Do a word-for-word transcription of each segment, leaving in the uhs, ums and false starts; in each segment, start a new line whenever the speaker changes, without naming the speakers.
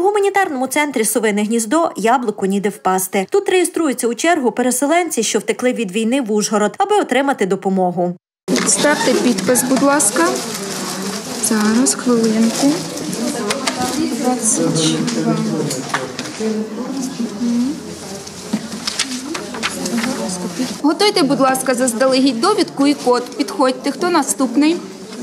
гуманітарному центрі «Совине гніздо» яблуку ніде впасти. Тут реєструються у чергу переселенці, що втекли від війни в Ужгород, аби отримати допомогу.
Ставте підпис, будь ласка. Зараз, хвилинку. двадцять два. Готуйте, будь ласка, заздалегідь довідку і код. Підходьте. Хто наступний?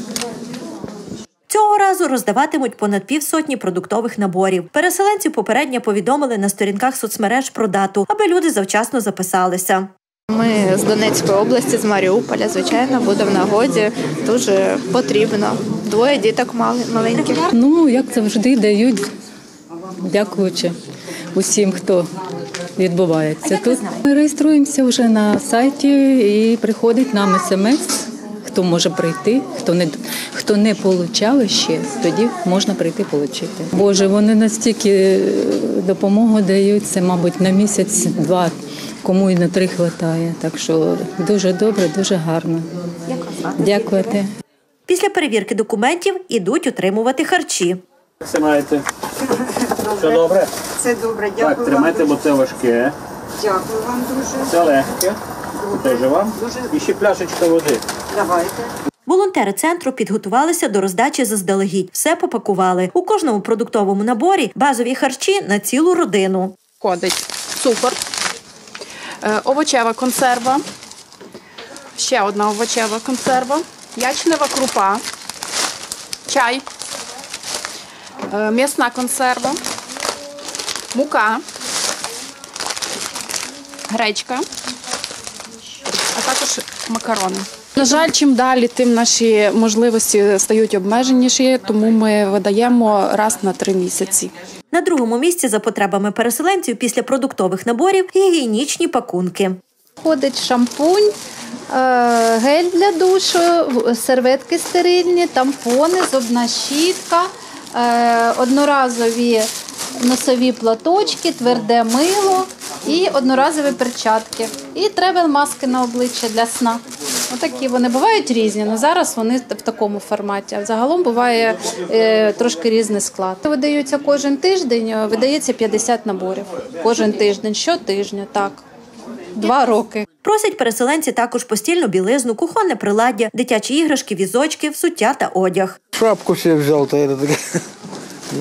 Цього разу роздаватимуть понад півсотні продуктових наборів. Переселенців попередньо повідомили на сторінках соцмереж про дату, аби люди завчасно записалися.
Ми з Донецької області, з Маріуполя, звичайно, буде в нагоді. Дуже потрібно. Двоє діток маленьких.
Ну, як завжди, дають, дякуючи усім, хто відбувається тут. Ми реєструємося вже на сайті і приходить нам смс, хто може прийти, хто не, хто не отримав ще, тоді можна прийти отримати. Боже, вони настільки допомогу дають, це, мабуть, на місяць-два, кому і на три вистачає. Так що дуже добре, дуже гарно. Дякувати.
Після перевірки документів ідуть отримувати харчі.
Все маєте? Все добре?
Все добре, дякую.
Так, тримайте, бо це важке.
Дякую вам дуже.
Це легке. Дуже вам. І ще пляшечка води.
Давайте.
Волонтери центру підготувалися до роздачі заздалегідь. Все попакували. У кожному продуктовому наборі базові харчі на цілу родину.
Входить цукор, овочева консерва, ще одна овочева консерва, ячнева крупа, чай, м'ясна консерва, мука, гречка, а також макарони. На жаль, чим далі, тим наші можливості стають обмеженіші, тому ми видаємо раз на три місяці.
На другому місці за потребами переселенців після продуктових наборів гігієнічні пакунки.
Входить шампунь, гель для душу, серветки стерильні, тампони, зубна щітка, одноразові носові платочки, тверде мило і одноразові перчатки. І тревел-маски на обличчя для сна. Отакі вони бувають різні, але зараз вони в такому форматі. А загалом буває е, трошки різний склад. Видаються кожен тиждень, видається п'ятдесят наборів. Кожен тиждень, щотижня, так. Два роки.
Просять переселенці також постільну білизну, кухонне приладдя, дитячі іграшки, візочки, взуття та одяг.
Шапку себе взяв, та таке. Ну,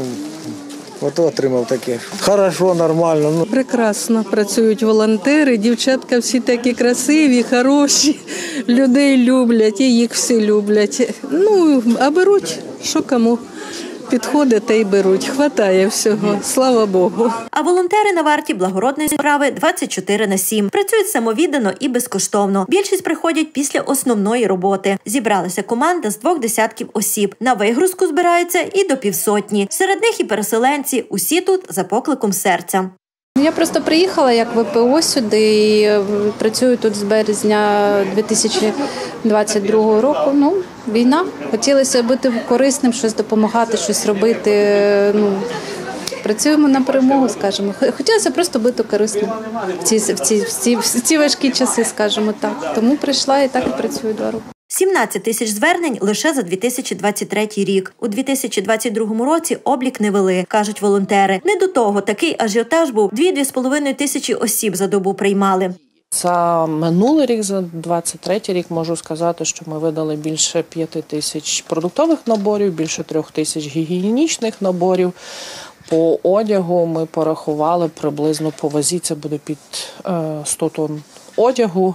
от отримав таке. Хорошо, нормально. Ну.
Прекрасно працюють волонтери, дівчатка всі такі красиві, хороші, людей люблять, і їх всі люблять. Ну, а беруть, що кому підходить, та й беруть. Хватає всього, слава Богу.
А волонтери на варті благородної справи двадцять чотири на сім. Працюють самовіддано і безкоштовно. Більшість приходять після основної роботи. Зібралася команда з двох десятків осіб. На вигрузку збираються і до півсотні. Серед них і переселенці. Усі тут за покликом серця.
Я просто приїхала як В П О сюди і працюю тут з березня дві тисячі двадцять другого року. Ну, війна. Хотілося бути корисним, щось допомагати, щось робити. Ну, працюємо на перемогу, скажімо. Хотілося просто бути корисним в ці, в ці, в ці, в ці важкі часи, скажімо так. Тому прийшла і так і працюю два роки.
сімнадцять тисяч звернень лише за дві тисячі двадцять третій рік. У дві тисячі двадцять другому році облік не вели, кажуть волонтери. Не до того, такий ажіотаж був, дві-дві з половиною тисячі осіб за добу приймали.
За минулий рік, за двадцять третій рік, можу сказати, що ми видали більше п'яти тисяч продуктових наборів, більше трьох тисяч гігієнічних наборів. По одягу ми порахували приблизно по вазі, це буде під сто тонн одягу.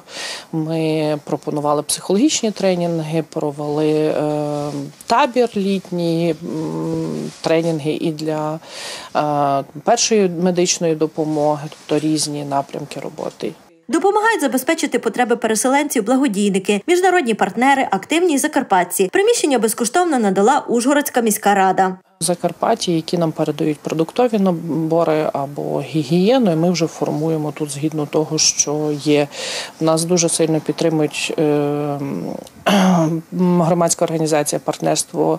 Ми пропонували психологічні тренінги, провели е, табір літній, тренінги і для е, першої медичної допомоги, тобто різні напрямки роботи.
Допомагають забезпечити потреби переселенців благодійники, міжнародні партнери, активні закарпатці. Приміщення безкоштовно надала Ужгородська міська рада.
Закарпаття, які нам передають продуктові набори або гігієну, і ми вже формуємо тут згідно того, що є. Нас дуже сильно підтримують е, громадська організація «Партнерство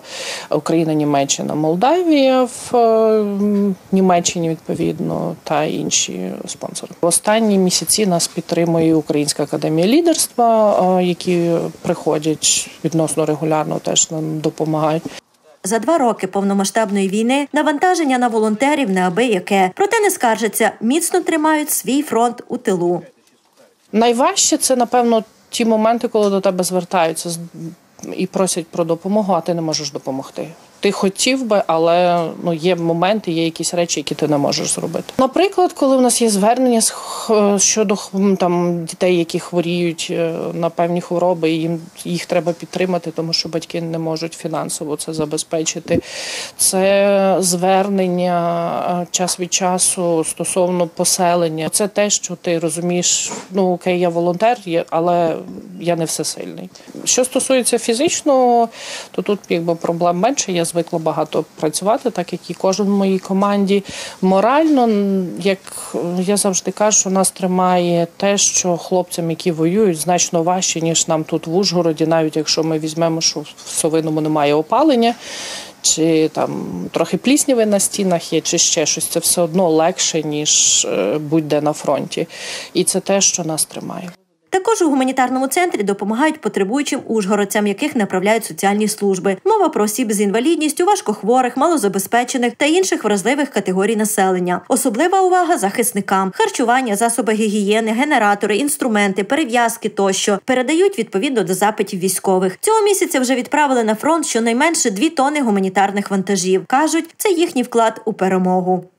Україна-Німеччина-Молдавія» в е, Німеччині, відповідно, та інші спонсори. В останні місяці нас підтримує Українська академія лідерства, е, які приходять відносно регулярно, теж нам допомагають.
За два роки повномасштабної війни навантаження на волонтерів неабияке. Проте не скаржаться, міцно тримають свій фронт у тилу.
Найважче – це, напевно, ті моменти, коли до тебе звертаються і просять про допомогу, а ти не можеш допомогти. Ти хотів би, але ну, є моменти, є якісь речі, які ти не можеш зробити. Наприклад, коли в нас є звернення щодо там, дітей, які хворіють на певні хвороби, і їм, їх треба підтримати, тому що батьки не можуть фінансово це забезпечити. Це звернення час від часу стосовно поселення. Це те, що ти розумієш, ну окей, я волонтер, але я не всесильний. Що стосується фізичного, то тут якби проблем менше. Я звикла багато працювати, так як і кожен в моїй команді. Морально, як я завжди кажу, нас тримає те, що хлопцям, які воюють, значно важче, ніж нам тут в Ужгороді, навіть якщо ми візьмемо, що в Совиному немає опалення, чи там трохи плісняви на стінах є, чи ще щось. Це все одно легше, ніж будь-де на фронті. І це те, що нас тримає.
Також у гуманітарному центрі допомагають потребуючим ужгородцям, яких направляють соціальні служби. Мова про осіб з інвалідністю, важкохворих, малозабезпечених та інших вразливих категорій населення. Особлива увага захисникам. Харчування, засоби гігієни, генератори, інструменти, перев'язки тощо передають відповідно до запитів військових. Цього місяця вже відправили на фронт щонайменше дві тонни гуманітарних вантажів. Кажуть, це їхній вклад у перемогу.